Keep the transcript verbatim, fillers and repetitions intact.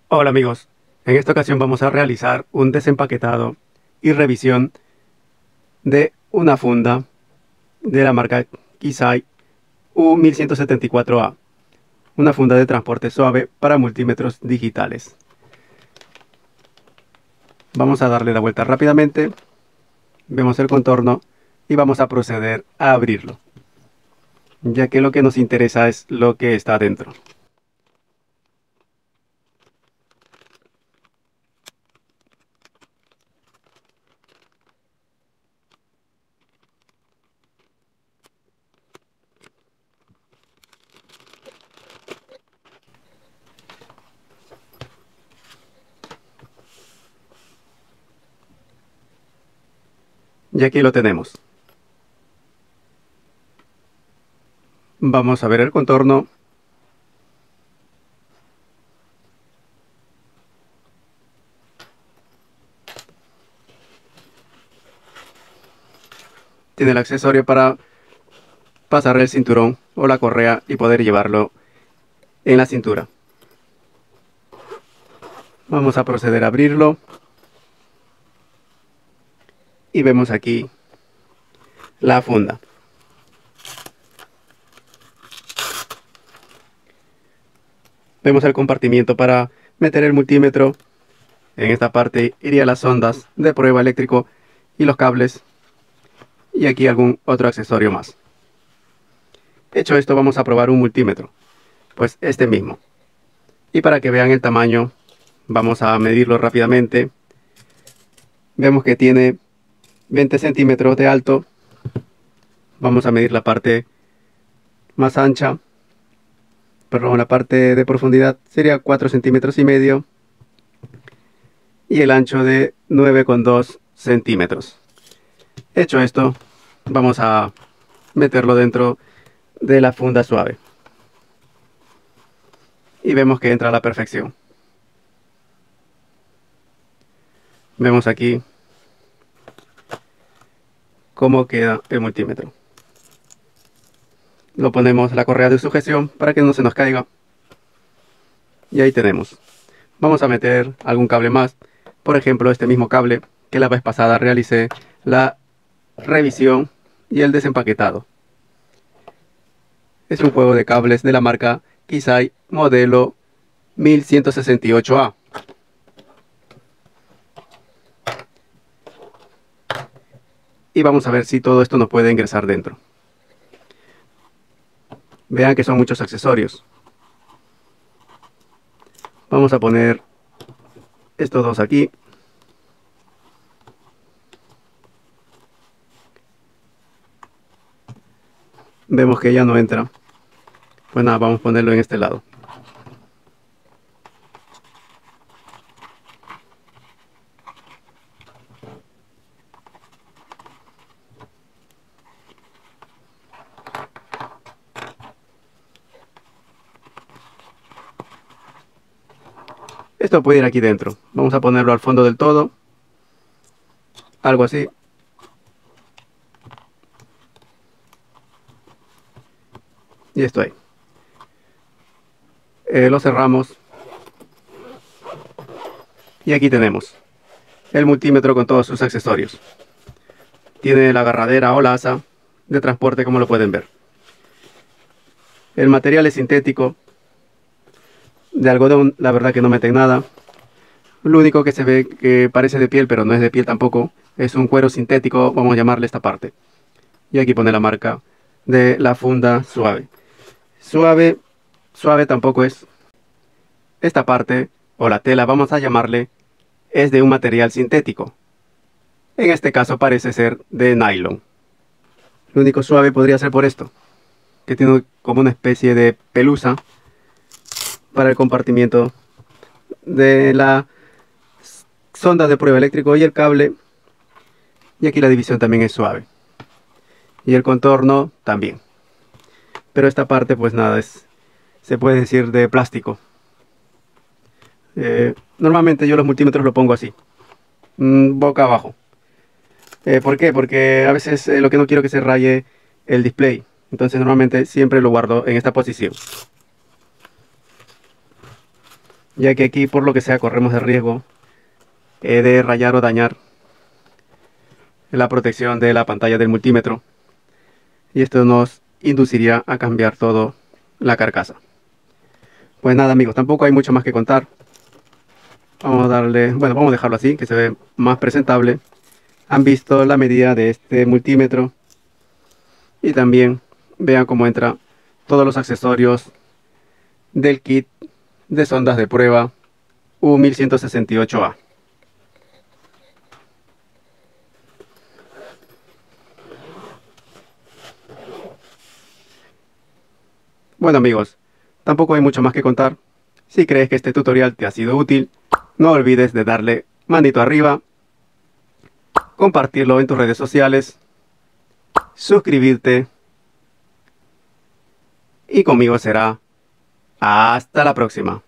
Hola amigos, en esta ocasión vamos a realizar un desempaquetado y revisión de una funda de la marca Kisai U mil ciento setenta y cuatro A, una funda de transporte suave para multímetros digitales. Vamos a darle la vuelta rápidamente, vemos el contorno y vamos a proceder a abrirlo, ya que lo que nos interesa es lo que está adentro. Y aquí lo tenemos. Vamos a ver el contorno. Tiene el accesorio para pasar el cinturón o la correa y poder llevarlo en la cintura. Vamos a proceder a abrirlo. Y vemos aquí la funda. Vemos el compartimiento para meter el multímetro. En esta parte irían las ondas de prueba eléctrico y los cables. Y aquí algún otro accesorio más. Hecho esto, vamos a probar un multímetro. Pues este mismo. Y para que vean el tamaño, vamos a medirlo rápidamente. Vemos que tiene veinte centímetros de alto. Vamos a medir la parte más ancha. Perdón, la parte de profundidad sería cuatro centímetros y medio. Y el ancho de nueve coma dos centímetros. Hecho esto, vamos a meterlo dentro de la funda suave. Y vemos que entra a la perfección. Vemos aquí cómo queda el multímetro. Lo ponemos la correa de sujeción para que no se nos caiga. Y ahí tenemos. Vamos a meter algún cable más. Por ejemplo, este mismo cable que la vez pasada realicé la revisión y el desempaquetado. Es un juego de cables de la marca Kisai modelo mil ciento sesenta y ocho A. Y vamos a ver si todo esto nos puede ingresar dentro. Vean que son muchos accesorios. Vamos a poner estos dos aquí. Vemos que ya no entra. Pues nada, vamos a ponerlo en este lado. Esto puede ir aquí dentro. Vamos a ponerlo al fondo del todo. Algo así. Y esto ahí. Eh, lo cerramos. Y aquí tenemos el multímetro con todos sus accesorios. Tiene la agarradera o la asa de transporte, como lo pueden ver. El material es sintético. De algodón, la verdad que no meten nada. Lo único que se ve que parece de piel, pero no es de piel tampoco, es un cuero sintético, vamos a llamarle esta parte. Y aquí pone la marca de la funda suave. Suave, suave tampoco es. Esta parte, o la tela, vamos a llamarle, es de un material sintético. En este caso parece ser de nylon. Lo único suave podría ser por esto, que tiene como una especie de pelusa para el compartimiento de la sonda de prueba eléctrico y el cable. Y aquí la división también es suave. Y el contorno también. Pero esta parte pues nada, es, se puede decir de plástico. Eh, normalmente yo los multímetros lo pongo así, mmm, boca abajo. Eh, ¿Por qué? Porque a veces eh, lo que no quiero que se raye el display. Entonces normalmente siempre lo guardo en esta posición. ya que aquí por lo que sea corremos el riesgo eh, de rayar o dañar la protección de la pantalla del multímetro, y esto nos induciría a cambiar todo la carcasa. Pues nada amigos, tampoco hay mucho más que contar. Vamos a darle, bueno, vamos a dejarlo así, que se ve más presentable. Han visto la medida de este multímetro y también vean cómo entra todos los accesorios del kit de sondas de prueba U mil ciento sesenta y ocho A. Bueno amigos, tampoco hay mucho más que contar. Si crees que este tutorial te ha sido útil, no olvides de darle manito arriba, compartirlo en tus redes sociales, suscribirte, y conmigo será hasta la próxima.